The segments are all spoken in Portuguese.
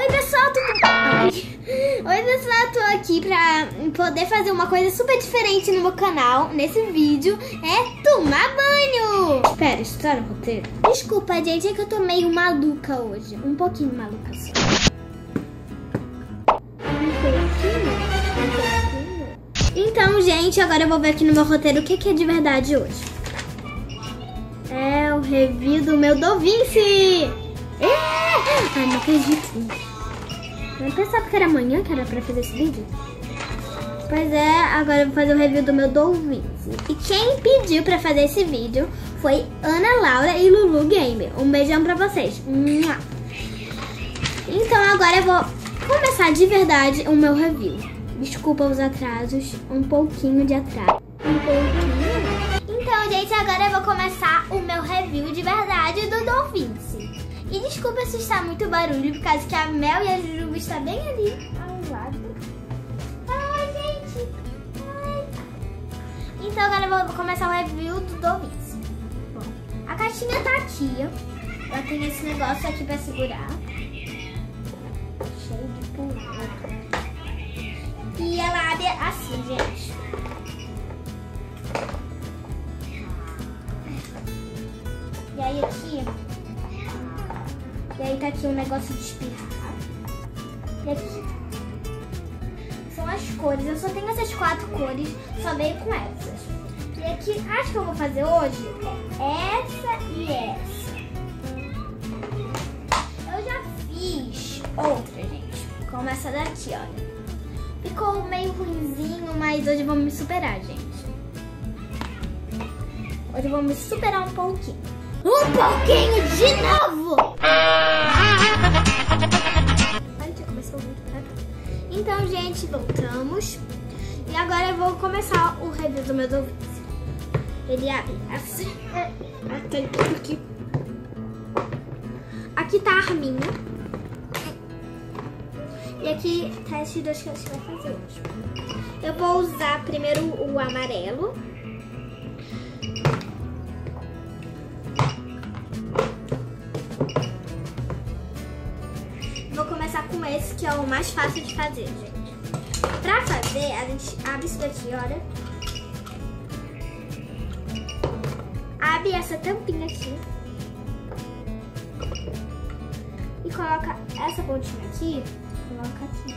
Oi pessoal, Oi pessoal, tô aqui pra poder fazer uma coisa super diferente no meu canal. Nesse vídeo é tomar banho. Espera, isso tá no roteiro? Desculpa, gente, é que eu tô meio maluca hoje. Um pouquinho maluca só. Então, gente, agora eu vou ver aqui no meu roteiro o que é de verdade hoje. É o review do meu Dovinci. Ai, não acredito. Eu pensava que era amanhã que era pra fazer esse vídeo. Pois é, agora eu vou fazer o review do meu Dovinci. E quem pediu pra fazer esse vídeo foi Ana Laura e Lulu Gamer. Um beijão pra vocês. Então agora eu vou começar de verdade o meu review. Desculpa os atrasos, um pouquinho de atraso. Então, gente, agora eu vou começar o meu review de verdade do Dovinci. E desculpa se está muito barulho, por causa que a Mel e a Jujuba estão bem ali ao lado. Ai, gente. Ai. Então agora eu vou começar o review do Dovinci. Bom, a caixinha tá aqui. Ela tem esse negócio aqui pra segurar. Cheio de pulga. E ela abre assim, gente. E aí aqui... E aí tá aqui um negócio de espirrar. E aqui são as cores. Eu só tenho essas 4 cores, só veio com essas. E aqui, acho que eu vou fazer hoje é essa e essa. Eu já fiz outra, gente, como essa daqui, olha. Ficou meio ruinzinho, mas hoje vamos me superar, gente. Hoje vamos me superar um pouquinho. Um pouquinho de novo! Ai, já começou muito rápido. Então, gente, voltamos. E agora eu vou começar o review do meu Dovinci. Ele abre assim. Aqui. Aqui tá a arminha. E aqui tá esses dois que a gente vai fazer hoje. Eu vou usar primeiro o amarelo. Vou começar com esse, que é o mais fácil de fazer, gente. Pra fazer, a gente abre isso daqui, olha. Abre essa tampinha aqui. E coloca essa pontinha aqui. Coloca aqui.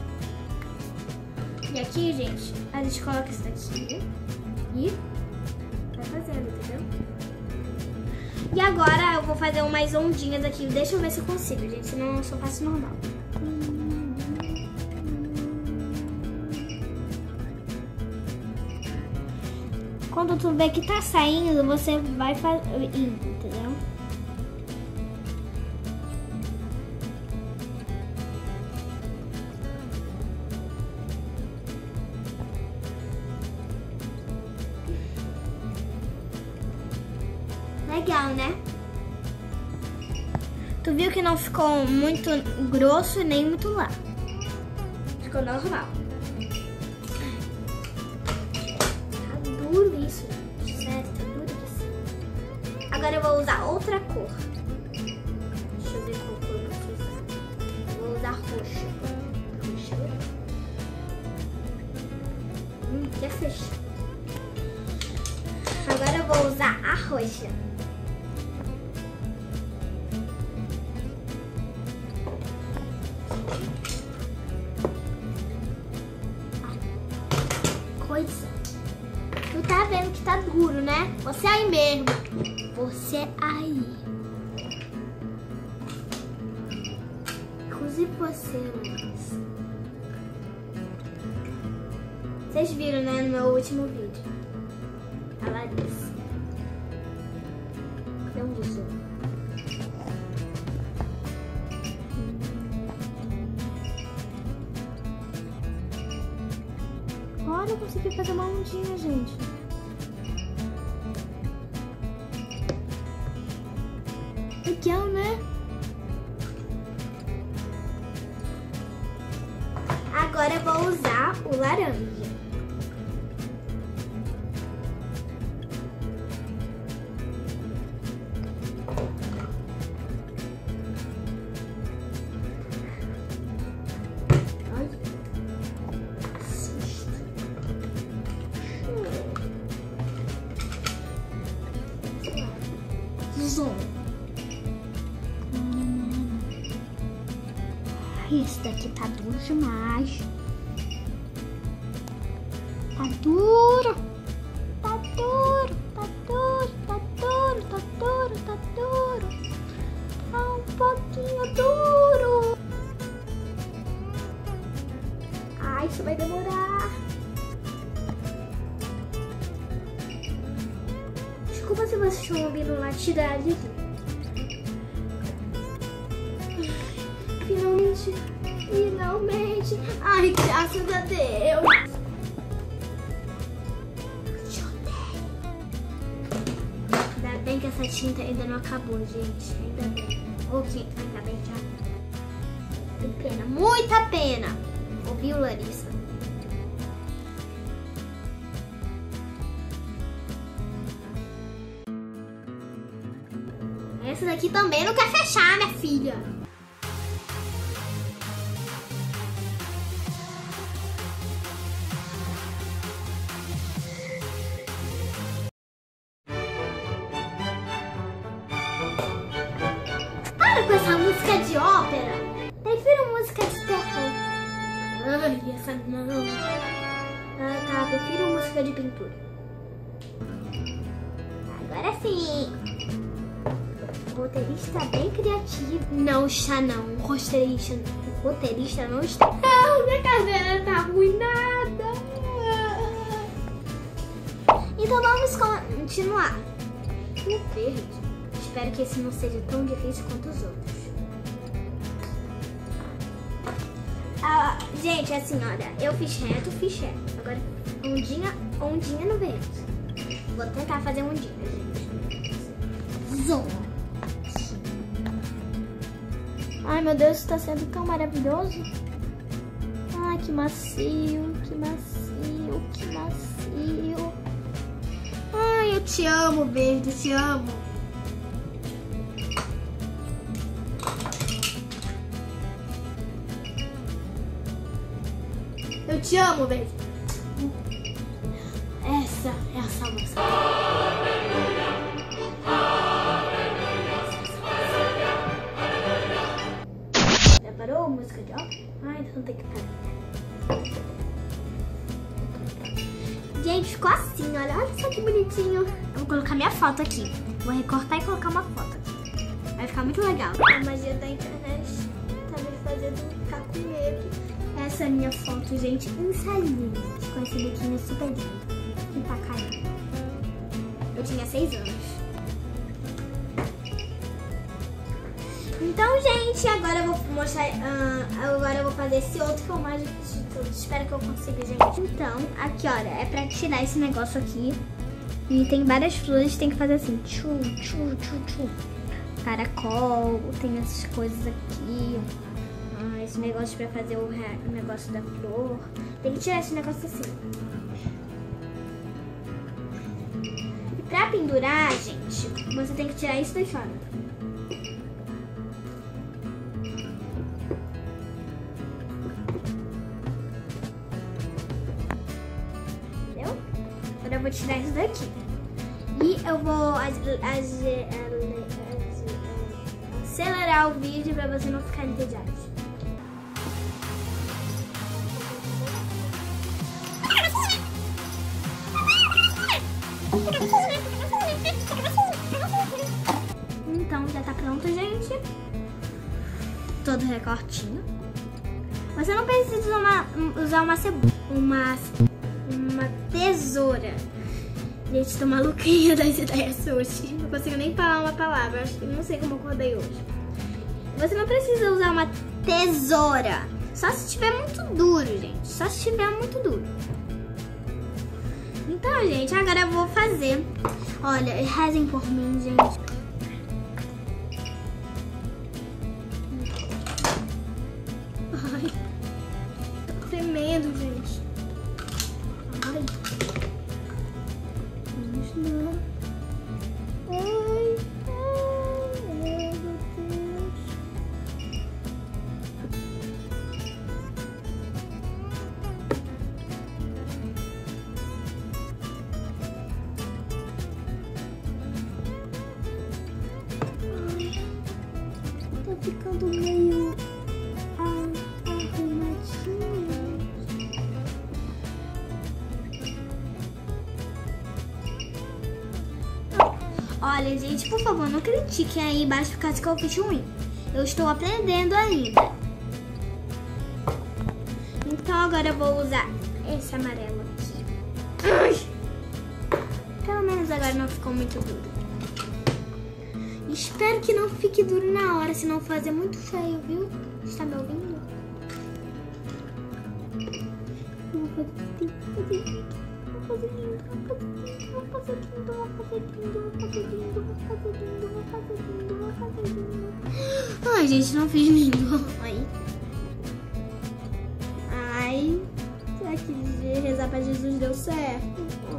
E aqui, gente, a gente coloca isso daqui. E vai fazendo, entendeu? E agora eu vou fazer umas ondinhas aqui. Deixa eu ver se eu consigo, gente. Senão eu só faço normal. Quando tu vê que tá saindo, você vai fazer, entendeu? Legal, né? Tu viu que não ficou muito grosso nem muito largo. Ficou normal. Tá duro isso. Sério, tá duro isso. Agora eu vou usar outra cor. Deixa eu ver qual cor eu vou usar. Vou usar roxa. Já fez. Agora eu vou usar a roxa. Tu tá vendo que tá duro, né? Você aí mesmo. Você aí. Inclusive você, Luiz. Vocês viram, né, no meu último vídeo. A Larissa. Cadê um zoom? Olha, eu consegui fazer uma ondinha, gente. Legal, né? Agora eu vou usar o laranja. Esse daqui tá duro demais. Tá duro. Tá duro, tá duro, tá duro, tá duro, tá duro. Tá um pouquinho duro. Ai, isso vai demorar. Desculpa se vocês estão ouvindo latido ali. Finalmente, finalmente. Ai, graças a Deus. Ainda bem que essa tinta ainda não acabou, gente. Ainda bem. Ok, ainda bem já. Tem pena, muita pena. Ouviu, Larissa? Essa daqui também não quer fechar, minha filha. Para com essa música de ópera. Prefiro música de terror. Ai, essa não. Ah, tá, prefiro música de pintura. Agora sim. O roteirista é bem criativo. Não está não. O roteirista não está. Não, minha cadeira tá arruinada. Então vamos continuar. O verde. Espero que esse não seja tão difícil quanto os outros. Ah, gente, assim, olha. Eu fiz reto. Agora, ondinha no verde. Vou tentar fazer ondinha, gente. Zoom. Ai, meu Deus, isso tá sendo tão maravilhoso. Ai, que macio, que macio, que macio. Ai, eu te amo, verde, eu te amo. Eu te amo, verde. Essa é a salvação. Parou a música de ópera? Ai, então tem que parar. Gente, ficou assim, olha só que bonitinho. Eu vou colocar minha foto aqui. Vou recortar e colocar uma foto aqui. Vai ficar muito legal. A magia da internet tá me fazendo ficar com medo. Essa é a minha foto, gente, insalina. Com esse biquíni super lindo. Que tá caindo. Eu tinha 6 anos. Então, gente, agora eu vou mostrar, agora eu vou fazer esse outro que é o mais difícil de todos. Espero que eu consiga, gente. Então, aqui, olha, é pra tirar esse negócio aqui. E tem várias flores, tem que fazer assim, tchu, tchu, tchu, tchu. Caracol, tem essas coisas aqui. Esse negócio pra fazer o negócio da flor. Tem que tirar esse negócio assim. E pra pendurar, gente, você tem que tirar isso daí fora. Eu vou tirar isso daqui. E eu vou acelerar o vídeo pra você não ficar entediado. Então já tá pronto, gente. Todo recortinho. Você não precisa usar uma tesoura. Gente, tô maluquinha das ideias hoje. Não consigo nem falar uma palavra. Acho que não sei como eu acordei hoje. Você não precisa usar uma tesoura. Só se estiver muito duro, gente. Só se estiver muito duro. Então, gente, agora eu vou fazer. Olha, rezem por mim, gente. Ai, tô tremendo, gente. Ai. Vamos lá. Ai, ai, meu Deus. Ai, tá ficando meio... Ai. Olha, gente, por favor, não critiquem aí embaixo caso que eu fiz ruim. Eu estou aprendendo ainda. Então agora eu vou usar esse amarelo aqui. Ai! Pelo menos agora não ficou muito duro. Espero que não fique duro na hora, senão fazer muito feio, viu? Está me ouvindo? Ai, gente, não fiz lindo. Ai, será que rezar pra Jesus deu certo?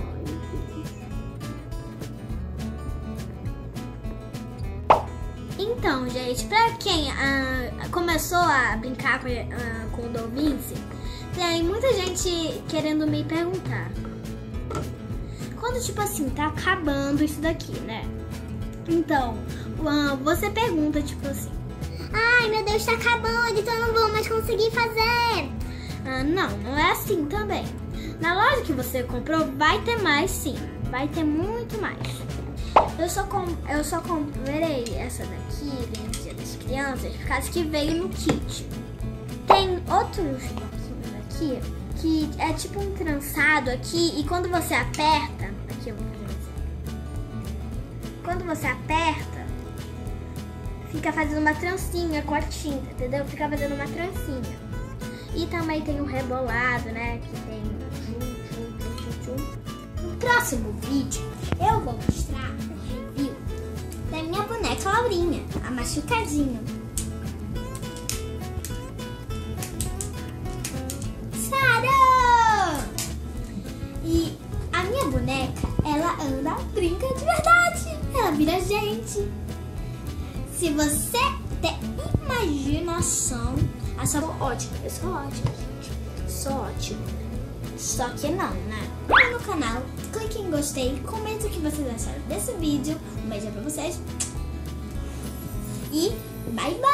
Então, gente, pra quem começou a brincar com o Da Vinci, tem muita gente querendo me perguntar. Quando, tipo assim, tá acabando isso daqui, né? Então, você pergunta, tipo assim: ai, meu Deus, tá acabando, então eu não vou mais conseguir fazer. Não é assim também. Na loja que você comprou, vai ter mais sim. Vai ter muito mais. Eu só comprei essa daqui, do Dia das Crianças, por causa que veio no kit. Tem outros bloquinhos aqui, que é tipo um trançado aqui, e quando você aperta, aqui eu vou fazer assim. Quando você aperta, fica fazendo uma trancinha com a tinta, entendeu? Fica fazendo uma trancinha. E também tem o rebolado, né, que tem No próximo vídeo, eu vou mostrar o review da minha boneca Laurinha, a machucadinha. E a minha boneca, ela anda, brinca de verdade. Ela vira gente. Se você tem imaginação, eu sou ótima. Eu sou ótima, gente. Sou ótima. Só que não, né? Vai no canal, clique em gostei, comente o que vocês acharam desse vídeo. Um beijo pra vocês. E bye bye!